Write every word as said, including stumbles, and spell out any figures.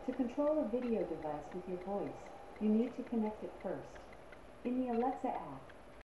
To control a video device with your voice, you need to connect it first. In the Alexa app,